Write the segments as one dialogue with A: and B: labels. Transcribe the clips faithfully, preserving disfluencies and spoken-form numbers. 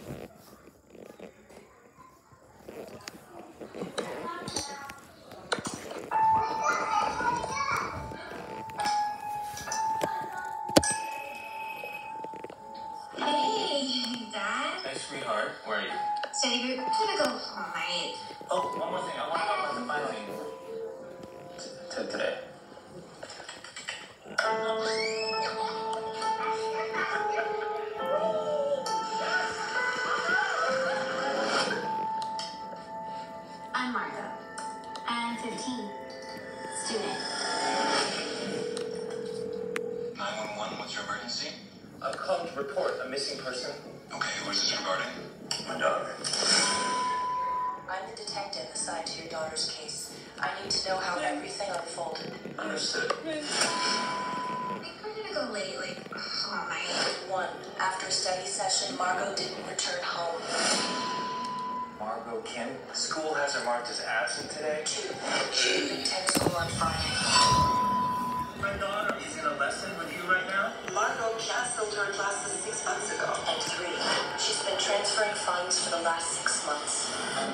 A: Sweetheart, where are you?
B: Study group. I'm gonna go home, right?
A: Oh, one more thing. I want to talk about the filing t today.
B: I'm Margo. I'm fifteen. Student.
C: nine one one, what's your emergency?
A: I'm calling to report a missing person.
C: Okay, what is this regarding?
A: My daughter.
D: I'm the detective assigned to your daughter's case. I need to know how everything unfolded.
A: Understood.
B: I think we're gonna go late, like, home, right?
D: One, after a study session, Margo didn't return home.
A: Margo Kim, school has her marked as absent today.
D: Two, she didn't attend school on Friday.
A: My daughter is in a lesson with you right now?
D: Margo canceled her classes six months ago. And three, she's been transferring funds for the last six months.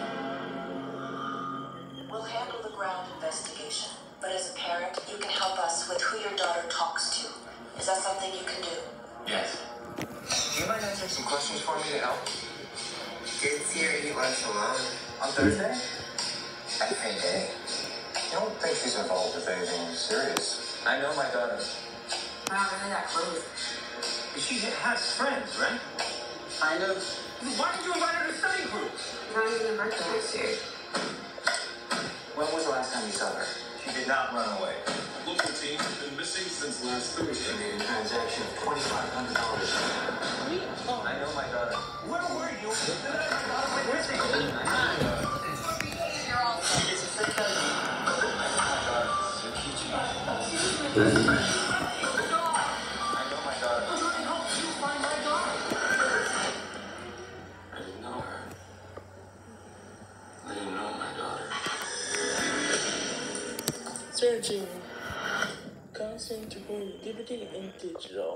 D: We'll handle the ground investigation, but as a parent, you can help us with who your daughter talks to. Is that something you can do?
A: Yes. Do you mind answering some questions for me to help?
E: Did see her eat lunch alone on Thursday?
A: Every day.
E: I don't think she's involved with anything serious.
A: I know my daughter.
E: We're not really that close.
A: But she has friends, right?
E: Kind of.
A: Why did you invite her to study group?
E: Not even her birthday this year. When was the last time you saw her?
A: She did not run away.
F: Local team has been missing since last
E: She
F: Thursday.
E: made a transaction of twenty-five hundred dollars.
A: I know my daughter. Where were you? Where's the I know my daughter.
F: I didn't know her. I didn't know my daughter.
G: Searching. Constant to bring D V D and digital.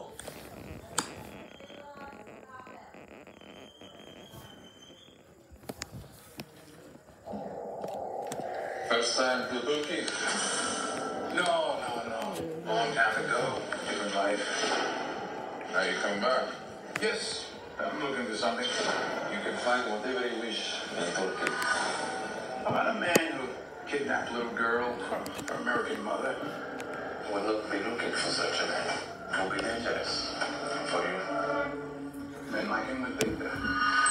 F: First time for the bookie?
C: No, no, no. Long time ago. Different life.
F: Now you come back.
C: Yes, I'm looking for something.
F: You can find whatever you wish in Turkey.
C: About a man who kidnapped a little girl from her American mother.
F: We'll not be looking for such a man. It will be dangerous for you.
C: Men like him would think that.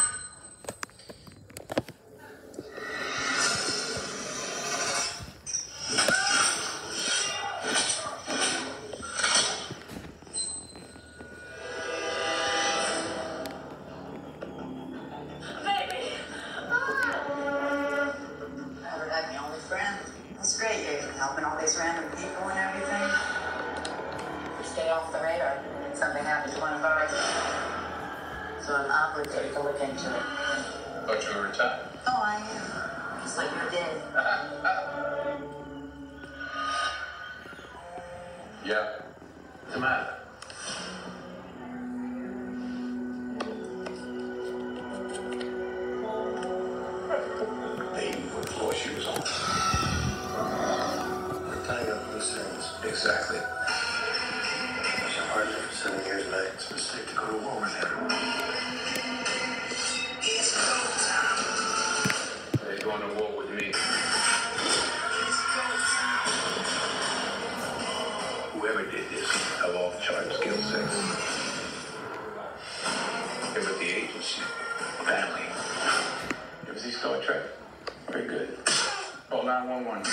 H: That's great, you're helping all these random people and everything. Stay off the radar. Something happened to one of ours. So I'm obligated to look into it.
F: But you're retired.
H: Oh, I am. Just like you did.
F: Yeah.
C: What's the matter? Lady with floor shoes on.
E: Tying up loose ends.
C: Exactly. It's a partner for seven years back. It's a mistake to go to war with him.
F: They're going to war with me.
C: Whoever did this have all the charges, kill sex. Here with the agency, family. You ever see Star Trek? Very good. Call nine one one.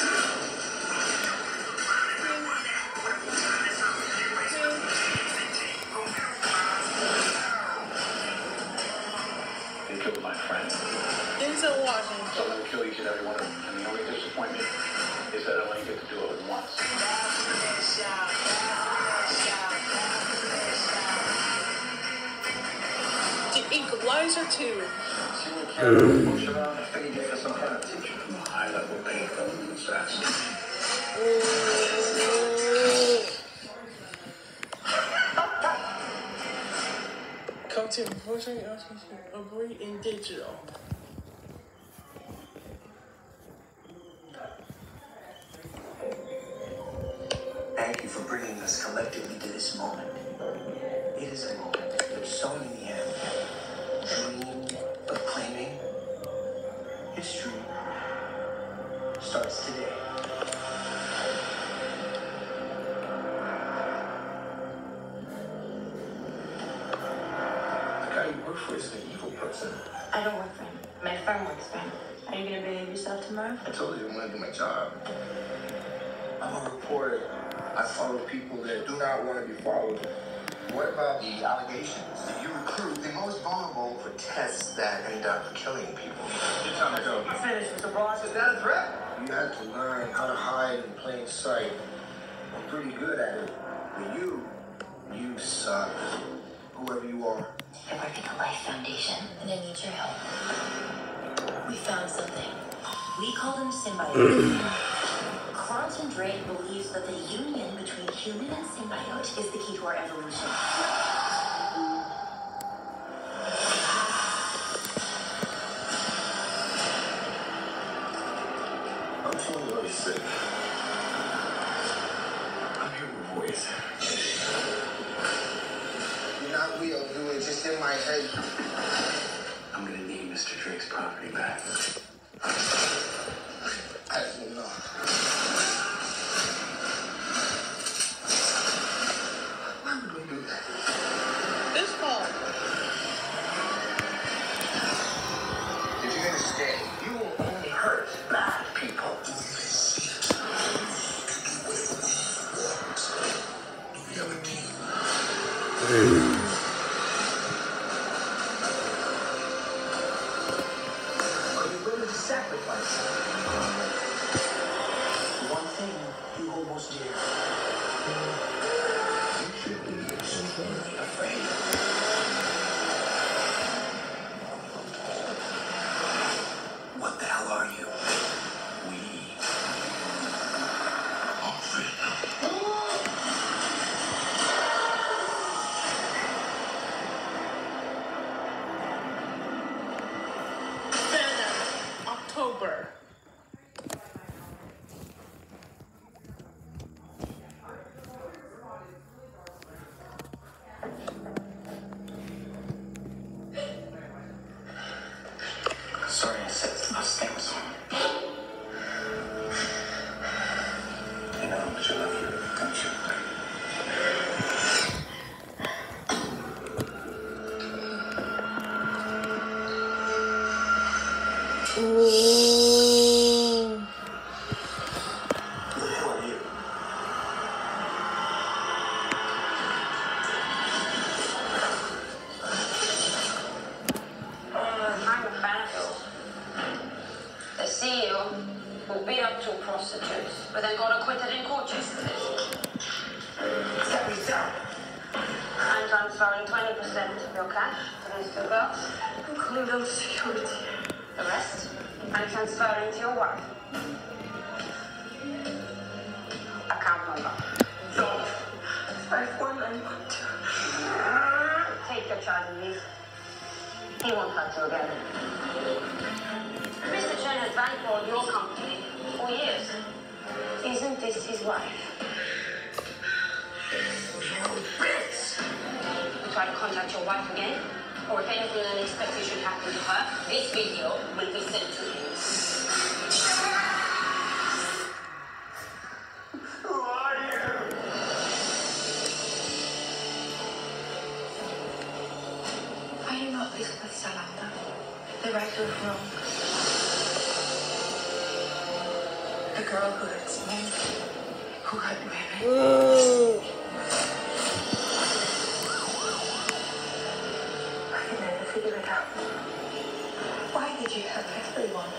C: They killed my friend.
G: Denzel Washington.
C: So they'll kill each and every one of them. And the only disappointment is that I only get to do it once.
G: The Equalizer two.
C: See what Karen push around and figured you for some kind of teacher. High level makeup assassin.
G: Come to 现佛山邀请是 agree in digital。
A: Thank you for bringing us collectively to this moment. It is a moment that so many have dreamed of claiming. History starts today.
C: The guy you work for is an evil person.
H: I don't work for him. My firm works for him. Are you gonna behave yourself tomorrow?
C: I told you I'm gonna do my job.
F: I'm a reporter. I follow people that do not want to be followed. What about the allegations that you recruit the most vulnerable for tests that end up killing people?
C: Your time to go.
H: I'm finished, Mister Boss.
F: Is that a threat? You have to learn how to hide in plain sight. I'm pretty good at it. But you, you suck. Whoever you are.
D: I work at the Life Foundation, and I need your help. We found something. We call them symbiotes. Quantum Drake believes that the union between human and symbiote is the key to our evolution.
C: I'm feeling really sick. I'm hearing a voice.
F: You're not real, you were just in my head.
C: I'm gonna need Mister Drake's property back.
F: As you know. Why would we do that?
G: This fall.
F: If you're gonna stay, you will only hurt bad people. Are you willing to sacrifice one thing you hold most dear? You should be afraid. What the hell are you? We are freedom.
G: Venom, October.
C: Sorry I said those things. You know how much I love you, don't you?
G: Ooh.
C: Who the hell are you?
H: I'm a battlefield. The C E O who beat up two prostitutes, but then got acquitted in court yesterday.
F: Step me down.
H: I'm transferring twenty percent of your cash to these two girls. I'm calling down security. The rest, I'm transferring to your wife. Account number.
F: Don't.
H: five one nine one two. Take your child and leave. He won't hurt you again. Mister Chen has bankrolled your company for years. Isn't this his wife? You try to contact your wife again, or if anything unexpected should happen to her, this video will be sent to him.
F: Who are you?
H: Are you not Elizabeth Salanda, the writer of Wrong? The girl who hurts men, who hurt women.
G: Ooh.
H: I can never figure it out. Why did you hurt everyone?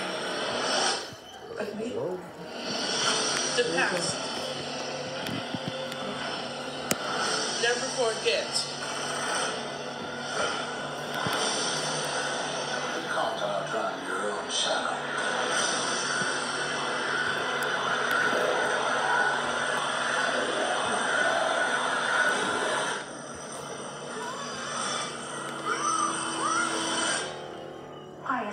H: But me?
G: The past. Never forget.
F: You can't outrun your own shadow.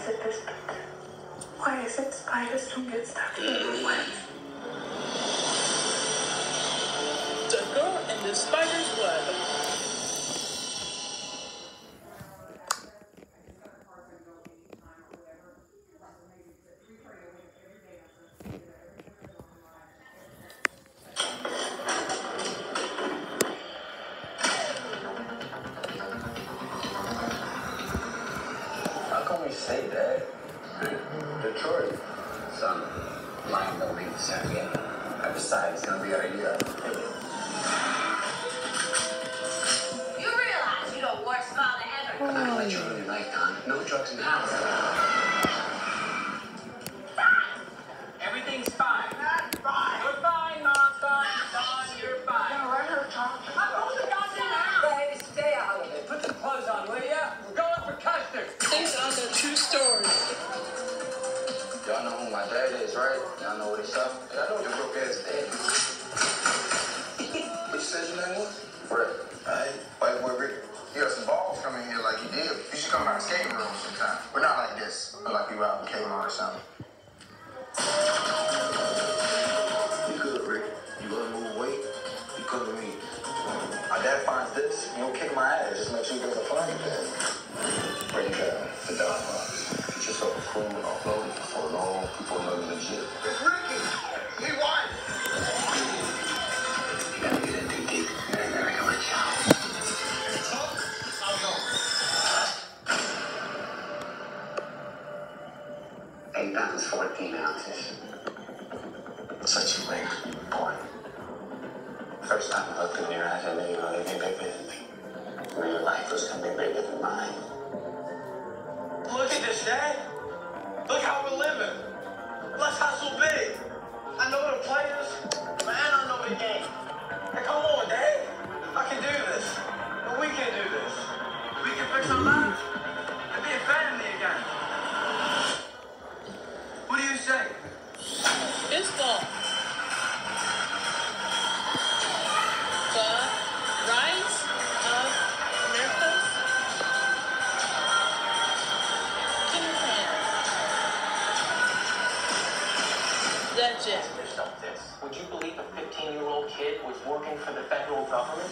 H: is it this bit? Why is it spiders don't get stuck in the webs?
G: The girl in the spider's web.
F: How come we stay dead? Detroit.
E: Son, Lion don't leave the same game. Besides, it's gonna be our year.
B: You realize you're the worst father ever.
E: I'm not gonna let you ruin your life, Don. No drugs in the house.
I: Everything's fine. That's fine. You're fine, Mom. Fine. Don, you're fine.
H: Now let her talk.
I: I'm going to goddamn house.
E: Baby, stay out of it.
I: Put some clothes on, will ya? We're going for custard.
G: Based on the true story.
F: Y'all know who my dad is, right? Y'all know what he's up? I know your broke ass dad. What you said your name was? Fred. Alright, white boy Rick. You got some balls coming here like you did. You should come out of skating room sometime. But not like this. But like you were out in Kmart or something. You good, Rick. You gonna move weight? You come to me. My dad finds this. You don't kick my ass. Just make sure you get the fun again. Where you going? The dog box. Get yourself a crew and offload it for long. People know you legit. It's Ricky. He won.
E: You gotta get in too deep. You're never gonna let you out.
F: Talk. I'll go.
E: Eight pounds, fourteen ounces.
F: Such a ring, boy.
E: First time I looked in your eyes, I knew you were living bigger than me. Knew your life was gonna be bigger than mine.
I: Look at this, Dad. Look how we're living. Let's hustle big. I know the players, and I know the game. Hey, come on, Dad. I can do this. And we can do this. We can fix our lives and be a family again. What do you say?
G: It's fall. The rise of America's King Legend.
I: Yourself this. Would you believe a fifteen-year-old kid was working for the federal government?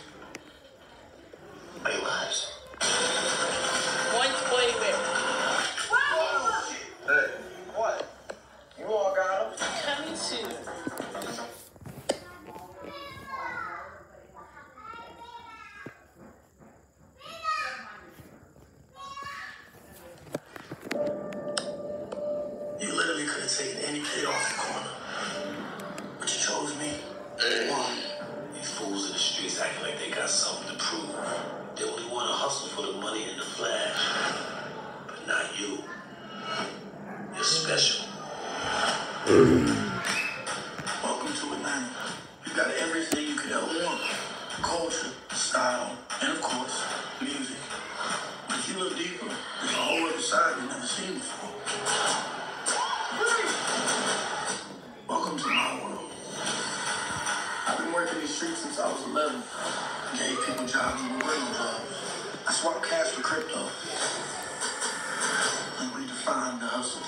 F: They lives.
G: Points play with.
F: Hey, what? You all got them?
G: Coming soon.
A: You literally could have taken any kid off the corner. But you chose me. Why? These fools in the streets acting like they got something to prove. They only want to hustle for the money and the flash. But not you. You're special. Welcome to Atlanta. You got everything you could ever want. Culture, style, and of course, music. But if you look deeper, there's a whole other side you've never seen before. Welcome to my world. I've been working these streets since I was eleven. Gave people jobs and regular jobs. I swapped cash for crypto. And redefined the hustle.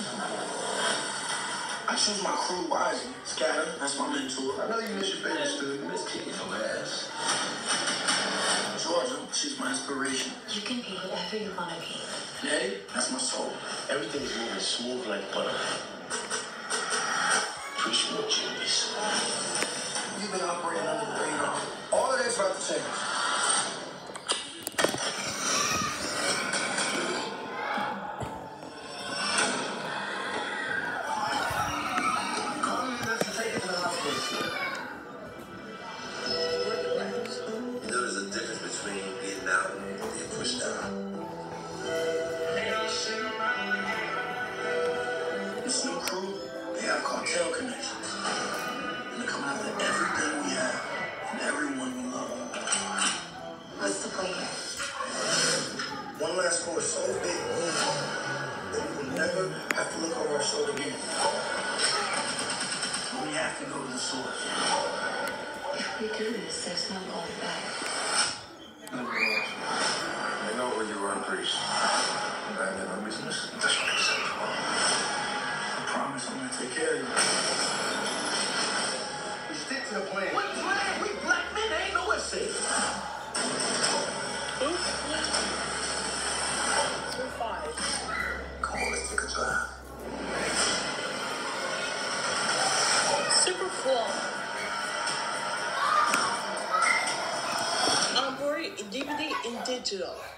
A: I choose my crew wisely. Scatter, that's my mentor. I know you miss your favorite student, Miss Kitty from ass. Georgia, she's my inspiration.
D: You can be whatever you want to be.
A: Nettie, that's my soul. Everything is moving smooth like butter. Appreciate you, miss. You've been operating under the radar. All of that's about to change. You know, there's a difference between getting out and being pushed out. This new crew, they have cartel connections. And they're coming after everything we have and everyone we love.
D: What's the play here?
A: One last score so big that we will never have to look over our shoulder again. But we have to go to the source.
D: If we do this, there's no going back.
F: I know where you are, priest. I'm back in my business.
G: Cool. Um, Brody, D V D and digital.